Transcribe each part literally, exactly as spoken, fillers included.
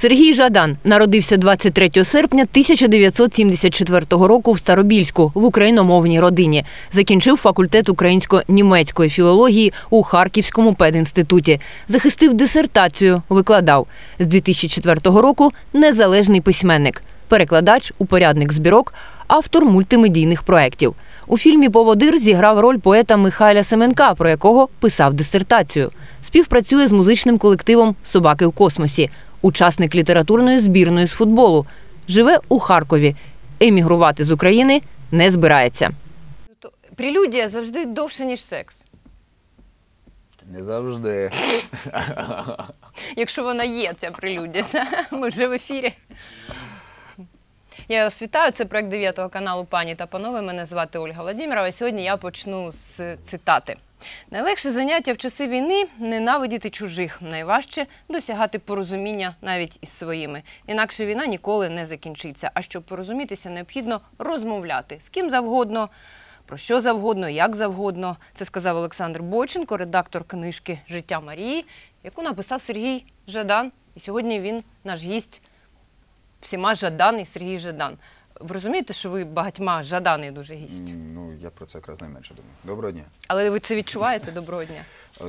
Сергій Жадан народився двадцять третього серпня тисяча дев'ятсот сімдесят четвертого року в Старобільську в україномовній родині. Закінчив факультет українсько-німецької філології у Харківському педінституті. Захистив дисертацію, викладав. З дві тисячі четвертого року незалежний письменник, перекладач, упорядник збірок, автор мультимедійних проєктів. У фільмі «Поводир» зіграв роль поета Михайля Семенка, про якого писав дисертацію. Співпрацює з музичним колективом «Собаки в космосі». Учасник літературної збірної з футболу. Живе у Харкові. Емігрувати з України не збирається. Прелюдія завжди довше, ніж секс. Не завжди. Якщо вона є, ця прелюдія. Ми вже в ефірі. Я вас вітаю. Це проект дев'ятого каналу «Пані та панове». Мене звати Ольга Владимирова. І сьогодні я почну з цитати. Найлегше заняття в часи війни – ненавидіти чужих. Найважче – досягати порозуміння навіть із своїми. Інакше війна ніколи не закінчиться. А щоб порозумітися, необхідно розмовляти з ким завгодно, про що завгодно, як завгодно. Це сказав Олександр Бойченко, редактор книжки «Життя Марії», яку написав Сергій Жадан. І сьогодні він наш гість, всіма Жадан і Сергій Жадан. Ви розумієте, що ви багатьма Жаданий дуже гість? Ну, я про це якраз найменше думаю. Доброго дня. Але ви це відчуваєте? Доброго дня.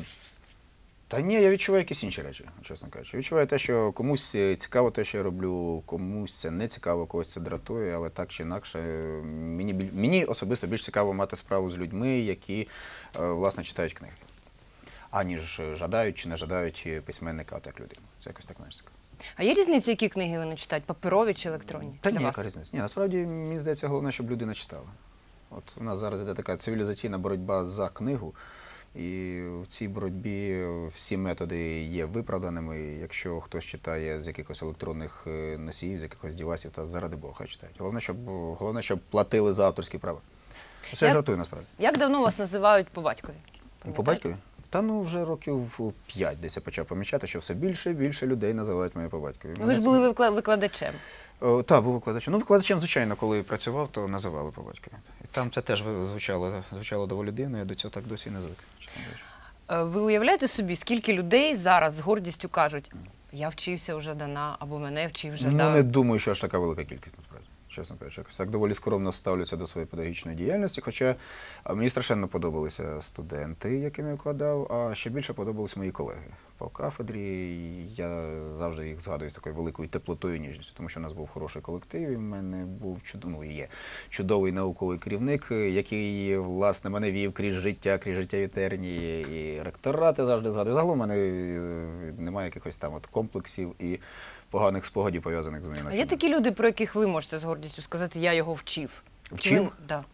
Та ні, я відчуваю якісь інші речі, чесно кажучи. Відчуваю те, що комусь цікаво те, що я роблю, комусь це не цікаво, когось це дратує, але так чи інакше, мені, мені особисто більш цікаво мати справу з людьми, які, власне, читають книги, аніж жадають чи не жадають письменника, а так людину. Це якось так менш цікаво. А є різниця, які книги вони читають? Паперові чи електронні? Та ні, яка різниця. Ні, насправді, мені здається, головне, щоб людина читала. От у нас зараз іде така цивілізаційна боротьба за книгу, і в цій боротьбі всі методи є виправданими. Якщо хтось читає з якихось електронних носіїв, з якихось девайсів, то заради Бога, хай читають. Головне, щоб, головне, щоб платили за авторські права. Це я жартую, насправді. Як давно вас називають по батькові? По батькові? Та ну вже років п'ять десь я почав помічати, що все більше і більше людей називають мене по батькові. Ви ж були викладачем. Так, був викладачем. Ну, викладачем, звичайно, коли працював, то називали по батькові. І там це теж звучало, звучало доволі дивно, я до цього так досі і не звик, чесно кажучи. Ви уявляєте собі, скільки людей зараз з гордістю кажуть, я вчився у Жадана, або мене вчив Жадан? Ну, не думаю, що аж така велика кількість, насправді. Чесно кажучи, якось так доволі скромно ставлюся до своєї педагогічної діяльності, хоча мені страшенно подобалися студенти, яким я викладав, а ще більше подобалися мої колеги по кафедрі. Я завжди їх згадую з такою великою теплотою і ніжністю, тому що в нас був хороший колектив, і в мене був чудовий, ну, є чудовий науковий керівник, який, власне, мене вів крізь життя, крізь життєві тернії, і ректорати завжди згадую. Загалом в мене немає якихось там от комплексів і поганих спогадів, пов'язаних з моєю навчанням. А є такі люди, про яких ви можете з гордістю сказати, я його вчив? Вчив? Так.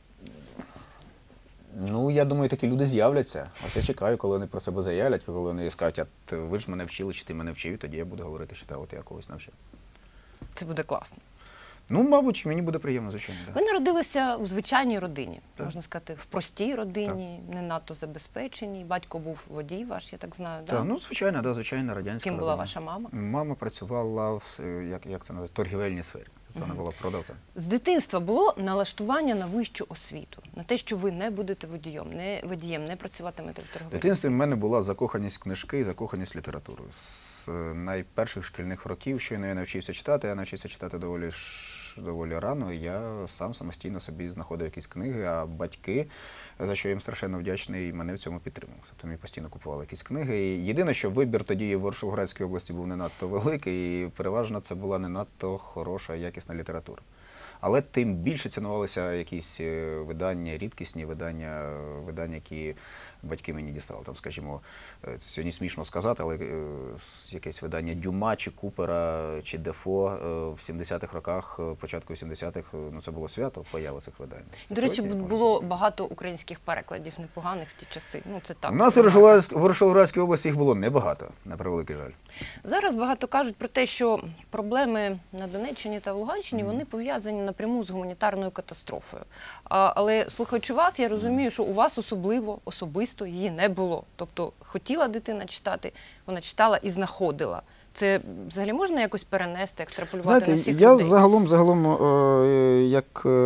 Ну, я думаю, такі люди з'являться. Ось я чекаю, коли вони про себе заявлять, коли вони скажуть, а ви ж мене вчили, чи ти мене вчив, і тоді я буду говорити, що та, от я когось навчив. Це буде класно. Ну, мабуть, мені буде приємно, звичайно. Ви народилися у звичайній родині, так, можна сказати, в простій родині, так, не надто забезпеченій. Батько був водій ваш, я так знаю, так? Так, ну, звичайно, да, звичайно, радянська Ким родина. була ваша мама? Мама працювала в, як, як це називається, торгівельній сфері. Тобто вона була продавцем. З дитинства було налаштування на вищу освіту, на те, що ви не будете водієм, не водієм, не працюватимете в торговельній? В дитинстві в мене була закоханість в книжки і закоханість в літературу. З найперших шкільних років, щойно я навчився читати, я навчився читати доволі, доволі рано, я сам самостійно собі знаходив якісь книги, а батьки, за що я їм страшенно вдячний, мене в цьому підтримували. Тобто мені постійно купували якісь книги. І єдине, що вибір тоді в Оршолградській області був не надто великий, і переважно це була не надто хороша, якісна література. Але тим більше цінувалися якісь видання, рідкісні видання, видання, які батьки мені дістали. Там, скажімо, це сьогодні смішно сказати, але якесь видання Дюма, чи Купера, чи Дефо в сімдесятих роках, початку сімдесятих, ну це було свято, появи цих видань. Це До речі, сотні, було може... багато українських перекладів непоганих в ті часи. Ну, це так. У нас в Оршолградській області їх було небагато, на превеликий жаль. Зараз багато кажуть про те, що проблеми на Донеччині та в Луганщині, mm. вони пов'язані напряму з гуманітарною катастрофою. А, але, слухаючи вас, я розумію, що у вас особливо, особисто її не було. Тобто, хотіла дитина читати, вона читала і знаходила. Це взагалі можна якось перенести, екстраполювати Знаєте, на всіх я людей? загалом, загалом, як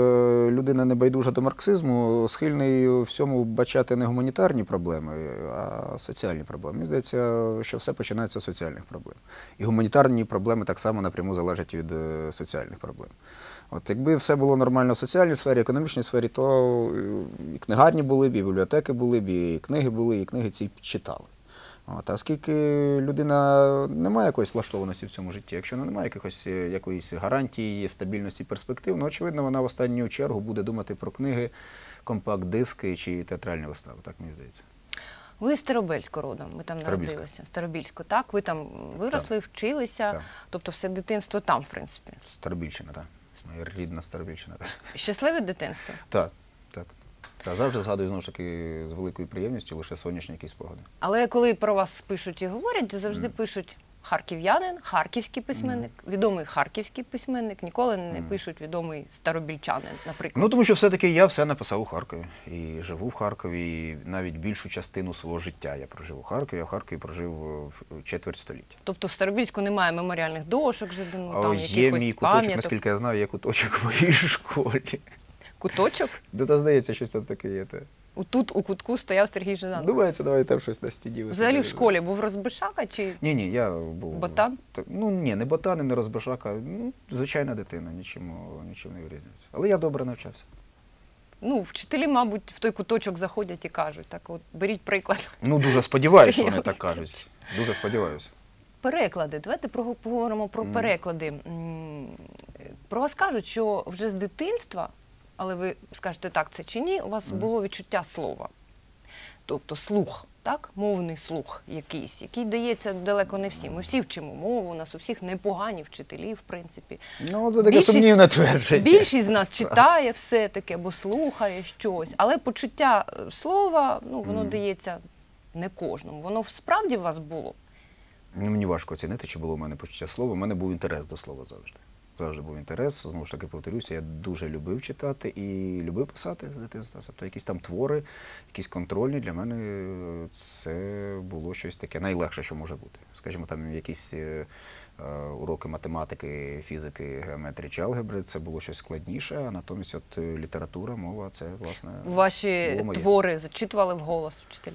людина не байдужа до марксизму, схильний у всьому бачати не гуманітарні проблеми, а соціальні проблеми. Мені здається, що все починається з соціальних проблем. І гуманітарні проблеми так само напряму залежать від е, соціальних проблем. От якби все було нормально в соціальній сфері, економічній сфері, то і книгарні були б, і бібліотеки були б, і книги були, і книги ці читали. От, а оскільки людина не має якоїсь влаштованості в цьому житті, якщо вона не має якихось, якоїсь гарантії, стабільності, перспектив, ну, очевидно, вона в останню чергу буде думати про книги, компакт-диски чи театральні вистави, так мені здається. Ви з Старобільського родом, ви там народилися. Старобільську, так? Ви там виросли, так. вчилися, так. Тобто все дитинство там, в принципі. Старобільщина, так. Моя рідна Старобільщина. Щасливе дитинство? Так, так. Та завжди згадую, знову ж таки, з великою приємністю лише сонячні якісь спогади. Але коли про вас пишуть і говорять, завжди mm. пишуть харків'янин, харківський письменник, mm. відомий харківський письменник, ніколи не mm. пишуть відомий старобільчанин, наприклад. Ну, тому що все-таки я все написав у Харкові. І живу в Харкові, і навіть більшу частину свого життя я прожив у Харкові, а в Харкові прожив четверть століття. Тобто в Старобільську немає меморіальних дошок, жодного, там, якихось є мій куточок, пам'яток? Наскільки я знаю, є куточок в моїй школі. Куточок? Ну, та здається, щось там таке є. Тут у кутку стояв Сергій Жадан. Думаєте, давай там щось на стіні. Взагалі в школі був розбишака чи Ні, ні, я був... Ботан? Ну, ні, не ботан, не розбишака. Ну, звичайна дитина, нічим, нічим не вирізнюється. Але я добре навчався. Ну, вчителі, мабуть, в той куточок заходять і кажуть, так от, беріть приклад. Ну, дуже сподіваюся, що вони так кажуть. Дуже сподіваюся. Переклади. Давайте поговоримо про mm. переклади. Про вас кажуть, що вже з дитинства, але ви скажете, так це чи ні, у вас mm. було відчуття слова. Тобто слух, так? Мовний слух якийсь, який дається далеко не всім. Ми всі вчимо мову, у нас у всіх непогані вчителі, в принципі. Ну, це таке сумнівне твердження. Більшість з нас читає все-таки, або слухає щось, але почуття слова, ну, воно mm. дається не кожному. Воно справді у вас було? Мені важко оцінити, чи було в мене почуття слова. У мене був інтерес до слова завжди. Завжди був інтерес, знову ж таки повторюся, я дуже любив читати і любив писати з дитинства. Тобто якісь там твори, якісь контрольні, для мене це було щось таке найлегше, що може бути. Скажімо, там якісь е, уроки математики, фізики, геометрії чи алгебри, це було щось складніше, а натомість от література, мова, це, власне, Ваші твори зачитували вголос вчителі?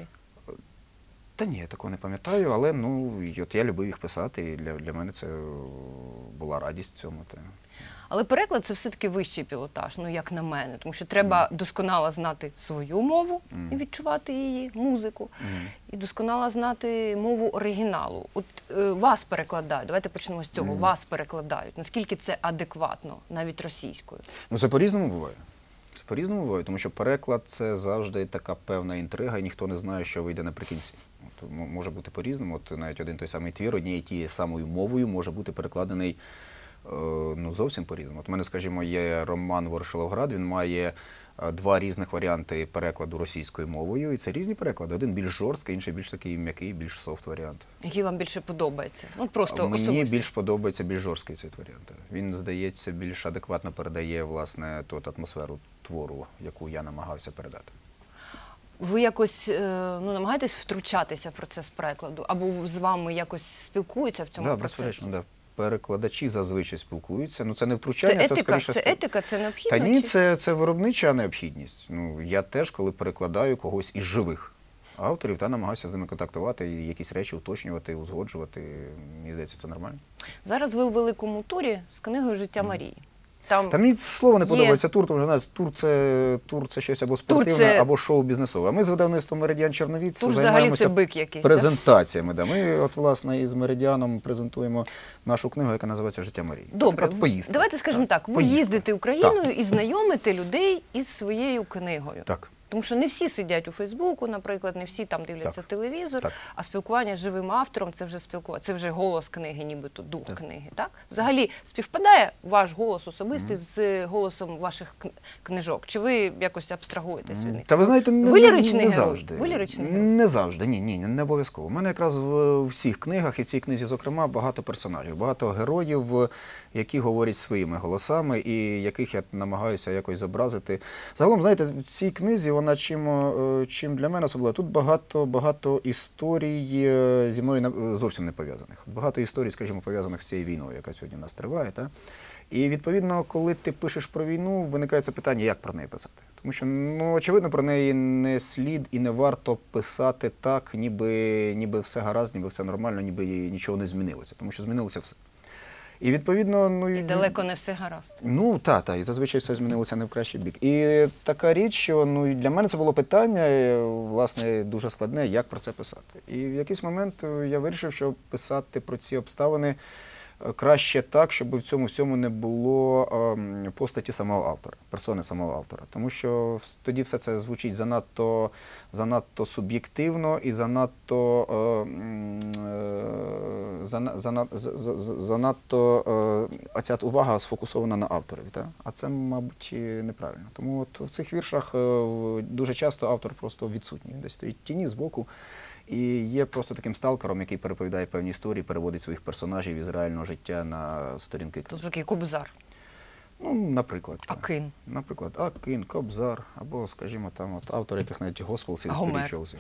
Та ні, я такого не пам'ятаю, але ну, от я любив їх писати, і для, для мене це була радість в цьому. Та. Але переклад – це все-таки вищий пілотаж, ну як на мене, тому що треба mm. досконало знати свою мову mm. і відчувати її, музику, mm. і досконало знати мову оригіналу. От е, вас перекладають, давайте почнемо з цього, mm. вас перекладають. Наскільки це адекватно, навіть російською? Ну це по-різному буває. По-різному буває, тому що переклад – це завжди така певна інтрига, і ніхто не знає, що вийде наприкінці. От, може бути по-різному. От навіть один той самий твір, однією тією самою мовою може бути перекладений е, ну, зовсім по-різному. От у мене, скажімо, є роман «Ворошиловград», він має два різних варіанти перекладу російською мовою, і це різні переклади. Один більш жорсткий, інший більш такий м'який, більш софт варіант. Який вам більше подобається? Ну, просто Мені особисто. більш подобається більш жорсткий цей варіант. Він, здається, більш адекватно передає, власне, ту атмосферу твору, яку я намагався передати. Ви якось ну, намагаєтесь втручатися в процес перекладу? Або з вами якось спілкуються в цьому да, процесі? Безперечно, да. Перекладачі зазвичай спілкуються. Ну, це не втручання, це, етика, це скоріше... Це етика, це необхідно? Та ні, це, це виробнича необхідність. Ну, я теж, коли перекладаю когось із живих авторів, та намагаюся з ними контактувати, і якісь речі уточнювати, узгоджувати. Мені здається, це нормально. Зараз ви у великому турі з книгою «Життя Марії». Там Та мені слово не є... подобається тур, тому що знаєте, тур це, тур це щось або спортивне, це... або шоу-бізнесове. А ми з видавництвом «Меридіан Черновіць» займаємося презентаціями. Да. Ми, от, власне, із «Меридіаном» презентуємо нашу книгу, яка називається «Життя Марії». Це Добре, така поїздка. Давайте скажемо так, так. ви поїздка. їздите Україною так. і знайомите людей із своєю книгою. Так. Тому що не всі сидять у Фейсбуку, наприклад, не всі там дивляться так. телевізор, так. а спілкування з живим автором – це вже спілкування, це вже голос книги, нібито дух так. книги. Так? Взагалі, співпадає ваш голос особистий mm-hmm. з голосом ваших книжок? Чи ви якось абстрагуєтесь від них? Та ви знаєте, не, ви не, не завжди. Ви ліричний герой? Не завжди, ні, ні, не обов'язково. У мене якраз в всіх книгах, і в цій книзі, зокрема, багато персонажів, багато героїв, які говорять своїми голосами і яких я намагаюся якось зобразити. Загалом, знаєте, в цій книзі вона чим, чим для мене особливо. Тут багато, багато історій зі мною зовсім не пов'язаних. Багато історій, скажімо, пов'язаних з цією війною, яка сьогодні в нас триває. Та? І, відповідно, коли ти пишеш про війну, виникає це питання, як про неї писати. Тому що, ну, очевидно, про неї не слід і не варто писати так, ніби, ніби все гаразд, ніби все нормально, ніби нічого не змінилося. Тому що змінилося все. І, відповідно, ну... І далеко не все гаразд. Ну, так, так, і зазвичай все змінилося не в кращий бік. І така річ, що ну, для мене це було питання, власне, дуже складне, як про це писати. І в якийсь момент я вирішив, що писати про ці обставини краще так, щоб в цьому всьому не було е, постаті самого автора, персони самого автора. Тому що тоді все це звучить занадто, занадто суб'єктивно і занадто, е, е, зана, зана, занадто е, оця увага сфокусована на авторові. Та? А це, мабуть, неправильно. Тому от в цих віршах е, дуже часто автор просто відсутній. Він десь стоїть в тіні, збоку. І є просто таким сталкером, який переповідає певні історії, переводить своїх персонажів із реального життя на сторінки книжки. Тобто такий Кобзар. Ну, наприклад. Акин. Наприклад, Акин, Кобзар, або, скажімо, там, от, автори, яких навіть Госпелсів, Спірічолсів.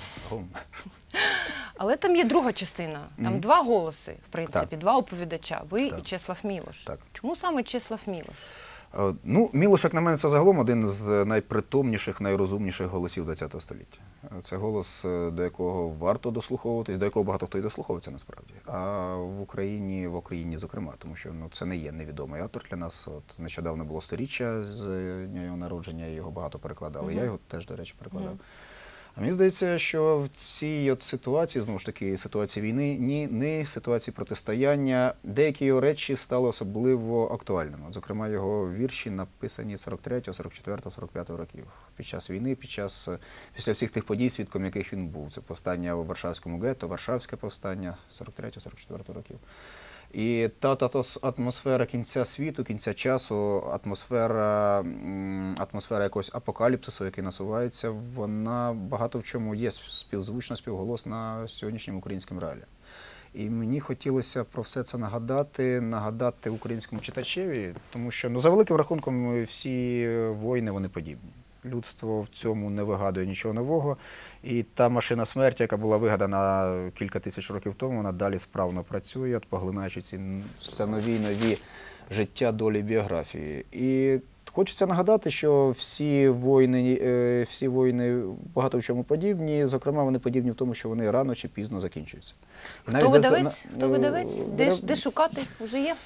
Але там є друга частина. Там mm-hmm. два голоси, в принципі, так. два оповідача. Ви так. і Чеслав Мілош. Так. Чому саме Чеслав Мілош? Ну, Мілош, як на мене, це загалом один з найпритомніших, найрозумніших голосів ХХ століття. Це голос, до якого варто дослуховуватись, до якого багато хто і дослуховується насправді. А в Україні, в Україні, зокрема, тому що ну, це не є невідомий автор для нас. От, нещодавно було сторіччя з дня його народження, його багато перекладали. Mm-hmm. Я його теж, до речі, перекладав. Mm-hmm. А мені здається, що в цій от ситуації, знову ж таки, ситуації війни, ні, не ситуації протистояння, деякі його речі стали особливо актуальними. От, зокрема, його вірші написані сорок третього, сорок четвертого, сорок п'ятого років. Під час війни, під час, після всіх тих подій, свідком яких він був. Це повстання у Варшавському гетто, Варшавське повстання сорок третього, сорок четвертого років. І та, та, та атмосфера кінця світу, кінця часу, атмосфера, атмосфера якогось апокаліпсису, який насувається, вона багато в чому є співзвучна, співголосна сьогоднішнім українським реаліям. І мені хотілося про все це нагадати, нагадати українському читачеві, тому що, ну, за великим рахунком, всі воїни, вони подібні. Людство в цьому не вигадує нічого нового. І та машина смерті, яка була вигадана кілька тисяч років тому, вона далі справно працює, от, поглинаючи ці все нові і нові життя, долі, біографії. І хочеться нагадати, що всі воїни, всі воїни багато в чому подібні, зокрема, вони подібні в тому, що вони рано чи пізно закінчуються. І Хто видавець? За... Хто видавець? Де, де шукати? Уже є?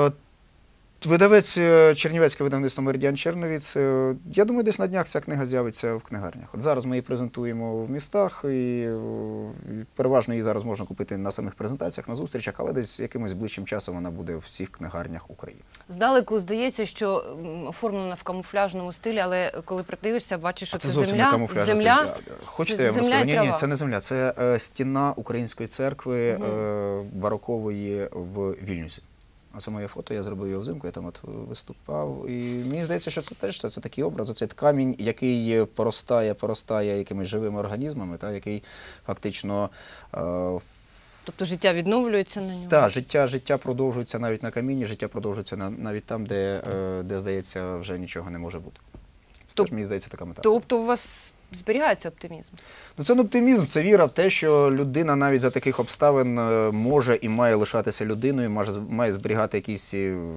Видавець чернівецьке видавництво «Меридіан Черновіць». Я думаю, десь на днях ця книга з'явиться в книгарнях. От зараз ми її презентуємо в містах, і переважно її зараз можна купити на самих презентаціях, на зустрічах, але десь якимось ближчим часом вона буде в всіх книгарнях України. Здалеку здається, що оформлена в камуфляжному стилі, але коли придивишся, бачиш, що це, це зовсім земля. Не камуфляж, земля. Це, хочете, я вам скажу? Ні, ні, це не земля, це е, стіна української церкви угу. е, барокової в Вільнюсі. А це моє фото, я зробив його взимку, я там от виступав. І мені здається, що це теж це, це такий образ, це камінь, який поростає, поростає якимись живими організмами, та, який фактично... Е, тобто життя відновлюється на ньому? Так, життя, життя продовжується навіть на камінні, життя продовжується на, навіть там, де, е, де, здається, вже нічого не може бути. Це Тоб... теж, мені здається, така метафора. Тобто у вас зберігається оптимізм? Ну, це не оптимізм, це віра в те, що людина навіть за таких обставин може і має лишатися людиною, має зберігати якісь,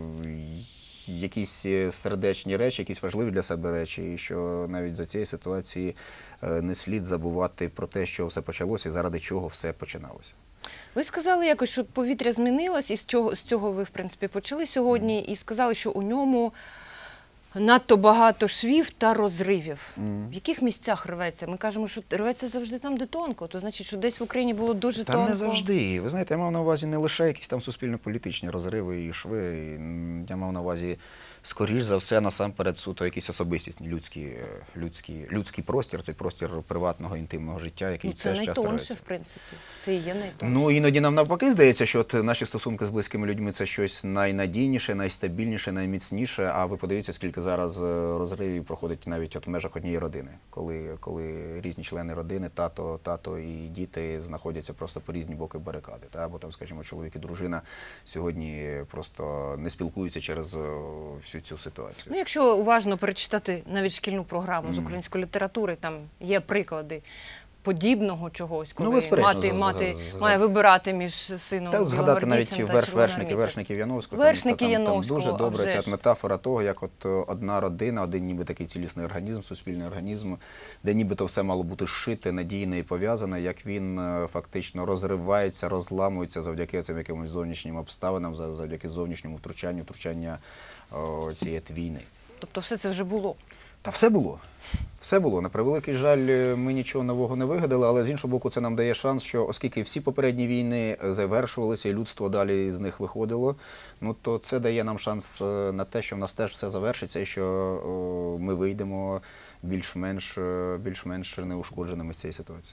якісь сердечні речі, якісь важливі для себе речі, і що навіть за цієї ситуації не слід забувати про те, що все почалося і заради чого все починалося. Ви сказали якось, що повітря змінилось, і з цього, з цього ви, в принципі, почали сьогодні, mm. і сказали, що у ньому надто багато швів та розривів. Mm. В яких місцях рветься? Ми кажемо, що рветься завжди там, де тонко. То значить, що десь в Україні було дуже та тонко. Та не завжди. Ви знаєте, я мав на увазі не лише якісь там суспільно-політичні розриви і шви. Я мав на увазі, скоріш за все, насамперед, суто якісь особистісні, людські, людські, людський простір, цей простір приватного, інтимного життя, який ну, це теж часто рветься. Це найтонше, в принципі. Це і є найтонше. Ну, іноді нам навпаки здається, що от наші стосунки з близькими людьми – це щось найнадійніше, найстабільніше, найміцніше, а ви подивіться, скільки зараз розривів проходить навіть от в межах однієї родини, коли, коли різні члени родини, тато, тато і діти знаходяться просто по різні боки барикади. Та? Або там, скажімо, чоловік і дружина сьогодні просто не спілкуються через всю цю ситуацію. Ну, якщо уважно перечитати навіть шкільну програму mm. з української літератури, там є приклади подібного чогось, коли Ну, безперечно, мати, з- мати з- має вибирати між сином Та згадати навіть білогвардійцем та верш, вершники, червоноармійцем. вершників Яновського. Вершники там, там, там Яновського, дуже а добра вже ця ж. метафора того, як от е, одна родина, один ніби такий цілісний організм, суспільний організм, де нібито все мало бути зшите, надійне і пов'язане, як він е, фактично розривається, розламується завдяки цим якимось зовнішнім обставинам, за- завдяки зовнішньому втручанню, втручання о, цієї війни. Тобто все це вже було. Та все було. Все було. На превеликий жаль, ми нічого нового не вигадали, але з іншого боку це нам дає шанс, що оскільки всі попередні війни завершувалися і людство далі з них виходило, ну то це дає нам шанс е, на те, що в нас теж все завершиться і що о, ми вийдемо більш-менш е, більш-менш неушкодженими з цієї ситуації.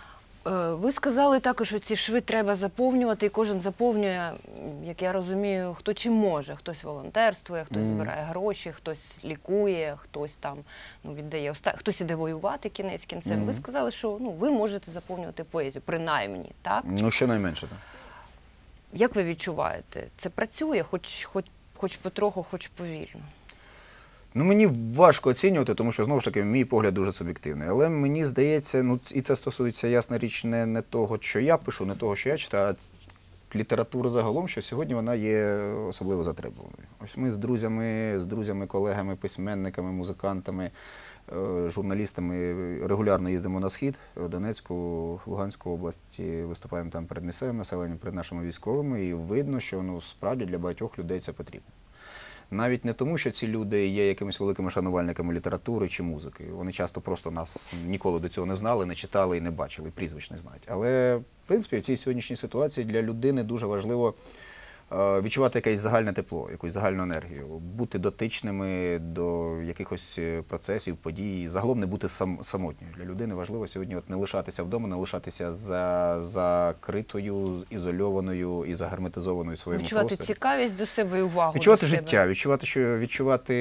Е, Ви сказали також, що ці шви треба заповнювати, і кожен заповнює, як я розумію, хто чим може. Хтось волонтерствує, хтось збирає гроші, хтось лікує, хтось там ну, віддає оста... хтось іде воювати кінець кінцем. Ви сказали, що ну, ви можете заповнювати поезію, принаймні, так? Ну, щонайменше, так. Як ви відчуваєте? Це працює, хоч, хоч, хоч потроху, хоч повільно? Ну, мені важко оцінювати, тому що, знову ж таки, мій погляд дуже суб'єктивний. Але мені здається, ну, і це стосується, ясна річ, не, не того, що я пишу, не того, що я читаю, а літератури загалом, що сьогодні вона є особливо затребуваною. Ось ми з друзями, з друзями, колегами, письменниками, музикантами, е, журналістами регулярно їздимо на Схід, в Донецьку, Луганську області, виступаємо там перед місцевим населенням, перед нашими військовими, і видно, що ну, справді для багатьох людей це потрібно. Навіть не тому, що ці люди є якимись великими шанувальниками літератури чи музики. Вони часто просто нас ніколи до цього не знали, не читали і не бачили, прізвищ не знають. Але, в принципі, в цій сьогоднішній ситуації для людини дуже важливо е, відчувати якесь загальне тепло, якусь загальну енергію, бути дотичними до якихось процесів, подій, загалом не бути сам, самотньою. Для людини важливо сьогодні от не лишатися вдома, не лишатися за, закритою, ізольованою і загерметизованою в своєму Відчувати просторі. цікавість до себе і увагу Відчувати до себе. життя, відчувати, що, відчувати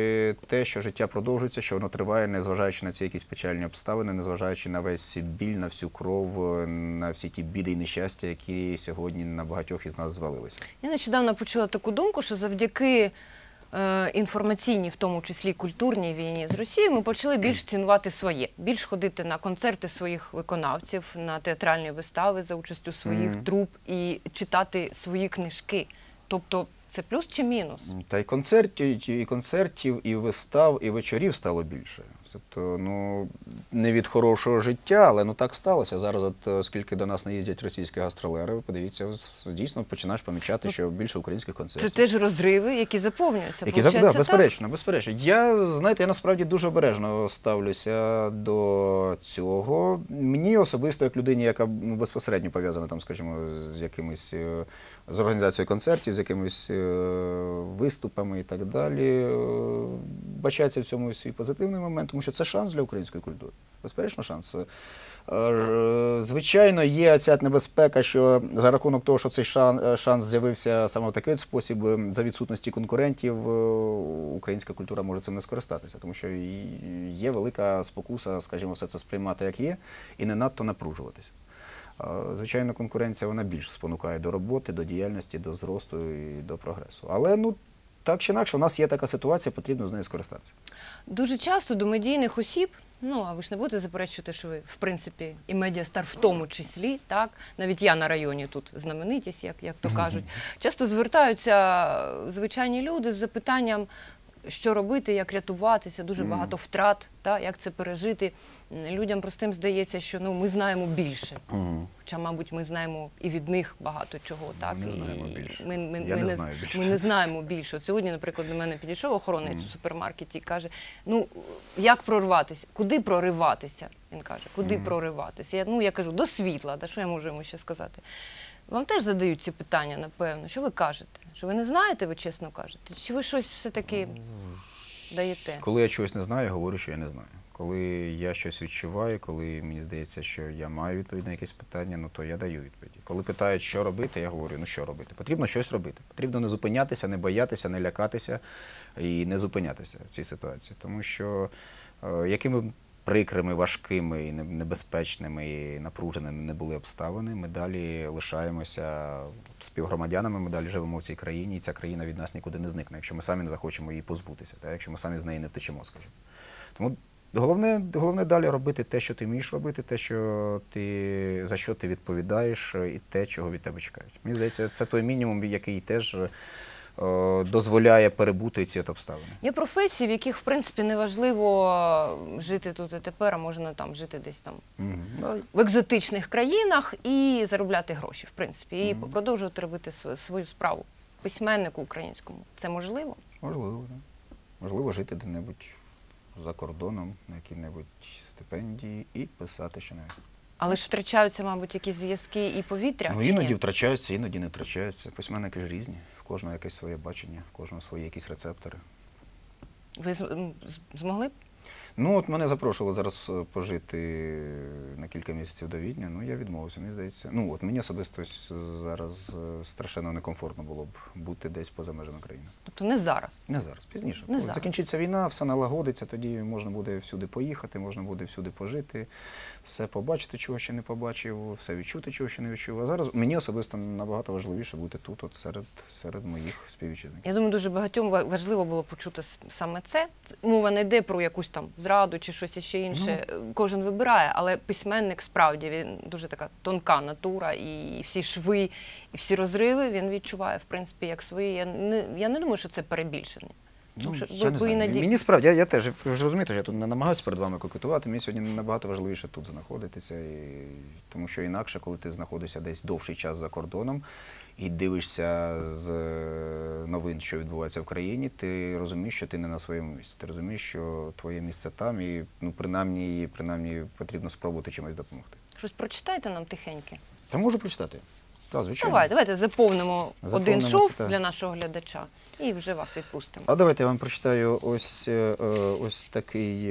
те, що життя продовжується, що воно триває, незважаючи на ці якісь печальні обставини, незважаючи на весь біль, на всю кров, на всі ті біди і нещастя, які сьогодні на багатьох із нас звалилися. Я нещодавно почула таку думку, що завдяки е, інформаційній, в тому числі культурній війні з Росією, ми почали більш цінувати своє, більш ходити на концерти своїх виконавців, на театральні вистави за участю своїх Мгм. труп і читати свої книжки. Тобто це плюс чи мінус? Та й концертів, і концертів, і вистав, і вечорів стало більше. Тобто, ну, не від хорошого життя, але ну так сталося. Зараз, от, оскільки до нас не їздять російські гастролери, ви подивіться, ось, дійсно починаєш помічати, що більше українських Це концертів. теж розриви, які заповнюються. Які зап... да, Получається, безперечно, безперечно. Я, знаєте, я насправді дуже обережно ставлюся до цього. Мені особисто, як людині, яка ну, безпосередньо пов'язана, там, скажімо, з якимись, е, з організацією концертів, з якимись е, виступами і так далі, е, бачається в цьому свій позитивний момент, тому що це шанс для української культури. Безперечно, шанс. Е, Звичайно, є ця небезпека, що за рахунок того, що цей шан- шанс з'явився саме в такий от спосіб, е, за відсутності конкурентів, е, українська культура може цим не скористатися, тому що і- є велика спокуса, скажімо, все це сприймати як є і не надто напружуватися. Е, Звичайно, конкуренція вона більш спонукає до роботи, до діяльності, до зросту і до прогресу. Але, ну, так чи інакше, у нас є така ситуація, потрібно з нею скористатися. Дуже часто до медійних осіб, ну, а ви ж не будете заперечувати, що ви, в принципі, і медіастар в тому числі, так, навіть я на районі тут знаменитість, як, як то кажуть, часто звертаються звичайні люди з запитанням, що робити, як рятуватися, дуже багато втрат, та, як це пережити. Людям простим здається, що ну, ми знаємо більше. Хоча, мабуть, ми знаємо і від них багато чого. Так? Ми не знаємо І більше. Ми, ми, Я ми не не, знаю більше. Ми не знаємо більше. От сьогодні, наприклад, до мене підійшов охоронець у супермаркеті і каже, ну, як прорватися? Куди прориватися? Він каже, куди прориватися? Я, ну, я кажу, до світла. Да, що я можу йому ще сказати? Вам теж задають ці питання, напевно. Що ви кажете? Що ви не знаєте, ви чесно кажете? Чи ви щось все-таки даєте? Коли я чогось не знаю, я говорю, що я не знаю. Коли я щось відчуваю, коли мені здається, що я маю відповідь на якесь питання, ну то я даю відповіді. Коли питають, що робити, я говорю, ну що робити? Потрібно щось робити. Потрібно не зупинятися, не боятися, не лякатися і не зупинятися в цій ситуації. Тому що е, якими б прикрими, важкими, і небезпечними, і напруженими не були обставини, ми далі лишаємося співгромадянами, ми далі живемо в цій країні, і ця країна від нас нікуди не зникне, якщо ми самі не захочемо її позбутися, та якщо ми самі з неї не втечемо, скажімо. Тому Головне, головне далі робити те, що ти вмієш робити, те, що ти, за що ти відповідаєш, і те, чого від тебе чекають. Мені здається, це той мінімум, який теж о, дозволяє перебути ці обставини. Є професії, в яких, в принципі, неважливо жити тут і тепер, а можна там жити десь там Mm-hmm. в екзотичних країнах і заробляти гроші, в принципі, і mm-hmm. продовжувати робити свою, свою справу. Письменнику українському. Це можливо? Можливо, так. Можливо, жити де-небудь за кордоном, на які-небудь стипендії і писати щонебудь. Але ж втрачаються, мабуть, якісь зв'язки і повітря? Ну, іноді втрачаються, іноді не втрачаються. Письменники ж різні. В кожного якесь своє бачення, в кожного свої якісь рецептори. Ви змогли б? Ну, от мене запрошували зараз пожити на кілька місяців до Відня, ну, я відмовився, мені здається. Ну, от мені особисто зараз страшенно некомфортно було б бути десь поза межами країни. Тобто не зараз? Не зараз, пізніше. Не От зараз. Закінчиться війна, все налагодиться, тоді можна буде всюди поїхати, можна буде всюди пожити, все побачити, чого ще не побачив, все відчути, чого ще не відчув. А зараз мені особисто набагато важливіше бути тут, от серед, серед моїх співвітчизників. Я думаю, дуже багатьом важливо було почути саме це. Мова не йде про якусь там зраду чи щось ще інше. Ну, кожен вибирає, але письменник справді, він дуже така тонка натура, і всі шви, і всі розриви він відчуває, в принципі, як свої. Я не, я не думаю, що це перебільшення. Ну, що, я не знаю. іноді... Мені справді, я, я теж, ви ж розумієте, я тут не намагаюся перед вами кокетувати, мені сьогодні набагато важливіше тут знаходитися, і, тому що інакше, коли ти знаходишся десь довший час за кордоном і дивишся з новин, що відбувається в країні, ти розумієш, що ти не на своєму місці, ти розумієш, що твоє місце там, і ну, принаймні, принаймні потрібно спробувати чимось допомогти. Щось прочитайте нам тихеньке. Та можу прочитати. Та, звичайно. Давай, давайте заповнимо, Заповнимо один шов цитату для нашого глядача і вже вас відпустимо. А давайте я вам прочитаю ось, ось такий,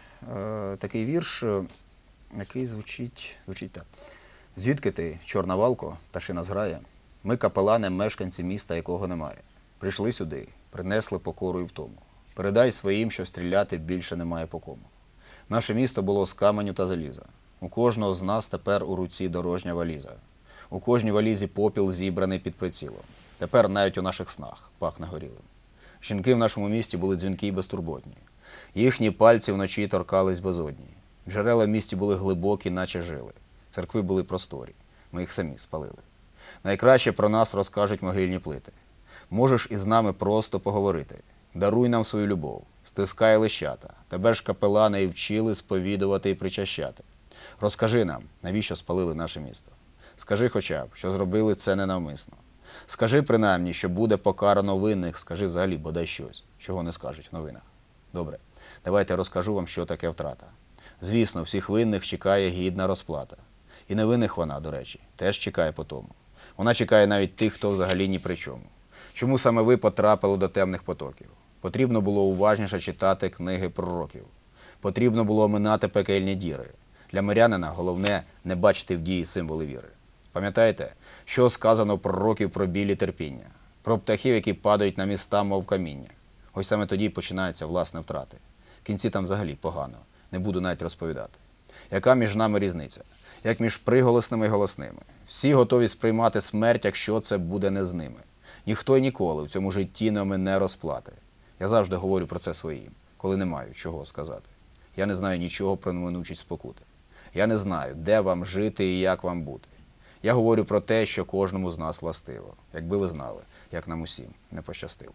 такий вірш, який звучить, звучить так. «Звідки ти, чорна валко, пташина зграє? Ми капелани, мешканці міста, якого немає. Прийшли сюди, принесли покору і втому. Передай своїм, що стріляти більше немає по кому. Наше місто було з каменю та заліза. У кожного з нас тепер у руці дорожня валіза. У кожній валізі попіл зібраний під прицілом. Тепер навіть у наших снах пахне горілим. Жінки в нашому місті були дзвінкі й безтурботні. Їхні пальці вночі торкались безодні. Джерела в місті були глибокі, наче жили. Церкви були просторі. Ми їх самі спалили. Найкраще про нас розкажуть могильні плити. Можеш із нами просто поговорити. Даруй нам свою любов, стискай лищата. Тебе ж капелани і вчили сповідувати і причащати. Розкажи нам, навіщо спалили наше місто. Скажи хоча б, що зробили це ненавмисно. Скажи принаймні, що буде покарано винних, скажи взагалі бодай щось, чого не скажуть в новинах. Добре, давайте я розкажу вам, що таке втрата. Звісно, всіх винних чекає гідна розплата. І невинних вона, до речі, теж чекає по тому. Вона чекає навіть тих, хто взагалі ні при чому. Чому саме ви потрапили до темних потоків? Потрібно було уважніше читати книги пророків. Потрібно було оминати пекельні діри. Для мирянина головне не бачити в дії символи віри. Пам'ятаєте, що сказано пророків про білі терпіння? Про птахів, які падають на міста, мов каміння. Ось саме тоді починаються власне втрати. В кінці там взагалі погано. Не буду навіть розповідати. Яка між нами різниця? Як між приголосними і голосними? Всі готові сприймати смерть, якщо це буде не з ними. Ніхто й ніколи в цьому житті не омине розплати. Я завжди говорю про це своїм, коли не маю чого сказати. Я не знаю нічого про неминучість спокути. Я не знаю, де вам жити і як вам бути. Я говорю про те, що кожному з нас властиво. Якби ви знали, як нам усім не пощастило.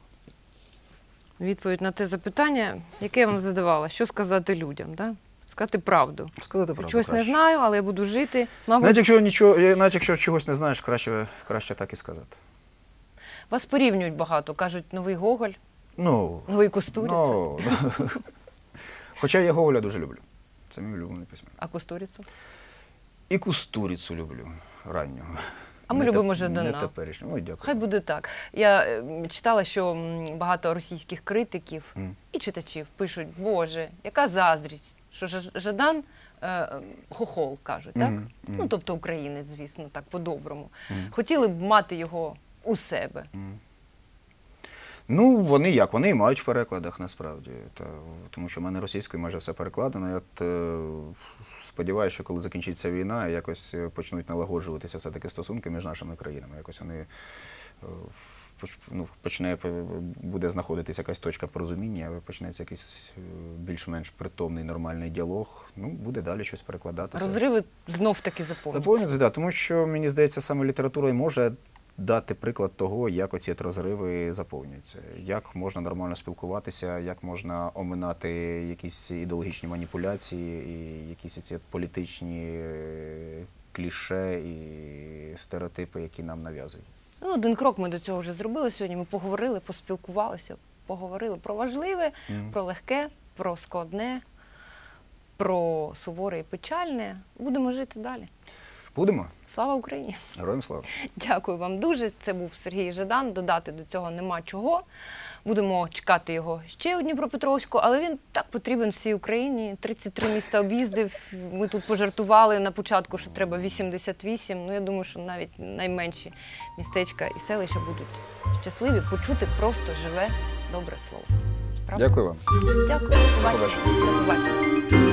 Відповідь на те запитання, яке я вам задавала, що сказати людям, да? Сказати правду. Сказати правду Чогось краще. не знаю, але я буду жити. Мабуть, Навіть якщо, нічого, навіть якщо чогось не знаєш, краще, краще так і сказати. вас порівнюють багато, кажуть, новий Гоголь, Ну, новий Кустуриця. ну, хоча я Гоголя дуже люблю. Це мій улюблений письменник. А Кустурицю? І Кустурицю люблю, раннього. А ми Не любимо теп- Жадана. Не теперішнього. Ой, дякую. Хай буде так. Я е, читала, що м, багато російських критиків Мгм. і читачів пишуть, Боже, яка заздрість, що Жа- Жадан е, хохол, кажуть, так? Мгм, мгм. Ну, тобто українець, звісно, так, по-доброму. Мгм. Хотіли б мати його у себе. Ну, вони як? Вони і мають в перекладах, насправді. Та, тому що в мене російською майже все перекладено. Я от, е, сподіваюся, що коли закінчиться війна, якось почнуть налагоджуватися все-таки стосунки між нашими країнами. Якось вони е, поч- ну, почне, буде знаходитися якась точка порозуміння, почнеться якийсь е, більш-менш притомний, нормальний діалог, ну, буде далі щось перекладатися. Розриви знов-таки заповнюються. Заповнюється, да, тому що, мені здається, саме література і може дати приклад того, як оці от розриви заповнюються, як можна нормально спілкуватися, як можна оминати якісь ідеологічні маніпуляції, і якісь оці от політичні е, кліше і стереотипи, які нам нав'язують. Ну, один крок ми до цього вже зробили сьогодні. Ми поговорили, поспілкувалися, поговорили про важливе, Мгм. про легке, про складне, про суворе і печальне. Будемо жити далі. Будемо? Слава Україні! Героям слава! Дякую вам дуже. Це був Сергій Жадан. Додати до цього нема чого. Будемо чекати його ще у Дніпропетровську, але він так потрібен всій Україні. тридцять три міста об'їздив. Ми тут пожартували на початку, що треба вісімдесят вісім. Ну, я думаю, що навіть найменші містечка і селища будуть щасливі почути просто живе, добре слово. Правда? Дякую вам. Дякую. До побачення. побачення. До побачення.